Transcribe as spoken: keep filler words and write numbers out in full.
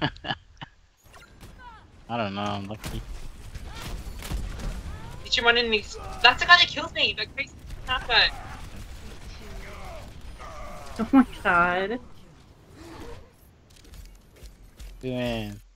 I don't know, I'm lucky. Did you run in me? That's the guy that kills me. The crazy snap guy. Oh my god. Doing.